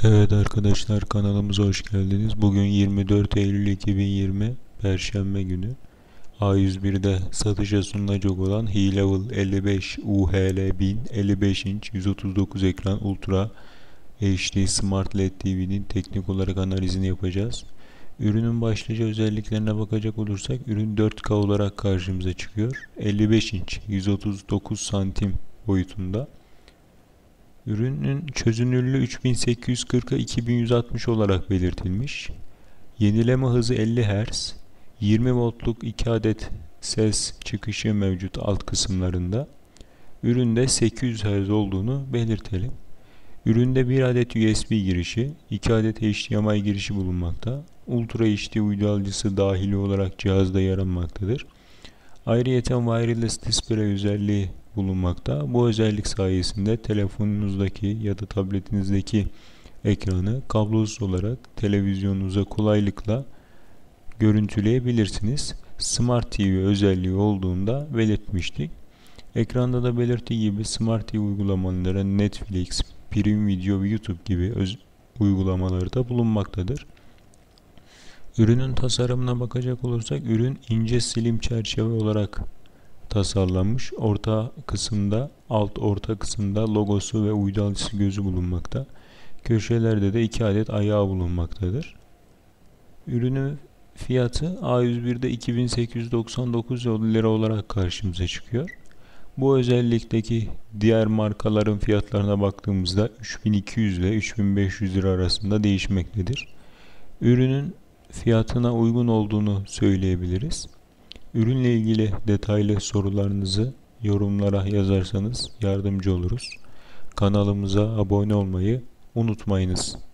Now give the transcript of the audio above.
Evet arkadaşlar, kanalımıza hoş geldiniz. Bugün 24 Eylül 2020 Perşembe günü. A101'de satışa sunulacak olan He-Level 55 UHL 1000 55 inç 139 ekran Ultra HD Smart LED TV'nin teknik olarak analizini yapacağız. Ürünün başlıca özelliklerine bakacak olursak ürün 4K olarak karşımıza çıkıyor. 55 inç 139 santim boyutunda. Ürünün çözünürlüğü 3840'a 2160 olarak belirtilmiş. Yenileme hızı 50 Hz, 20 voltluk 2 adet ses çıkışı mevcut alt kısımlarında. Üründe 800 Hz olduğunu belirtelim. Üründe 1 adet USB girişi, 2 adet HDMI girişi bulunmakta. Ultra HD uydu alıcısı dahili olarak cihazda yer almaktadır. Ayrıyeten wireless display özelliği bulunmakta. Bu özellik sayesinde telefonunuzdaki ya da tabletinizdeki ekranı kablosuz olarak televizyonunuza kolaylıkla görüntüleyebilirsiniz. Smart TV özelliği olduğunda belirtmiştik. Ekranda da belirttiği gibi Smart TV uygulamaları Netflix, Prime Video ve YouTube gibi uygulamaları da bulunmaktadır. Ürünün tasarımına bakacak olursak ürün ince slim çerçeve olarak tasarlanmış. Alt orta kısımda logosu ve uydu alıcısı gözü bulunmakta. Köşelerde de 2 adet ayağı bulunmaktadır. Ürünün fiyatı A101'de 2899 lira olarak karşımıza çıkıyor. Bu özellikteki diğer markaların fiyatlarına baktığımızda 3200 ile 3500 lira arasında değişmektedir. Ürünün fiyatına uygun olduğunu söyleyebiliriz. Ürünle ilgili detaylı sorularınızı yorumlara yazarsanız yardımcı oluruz. Kanalımıza abone olmayı unutmayınız.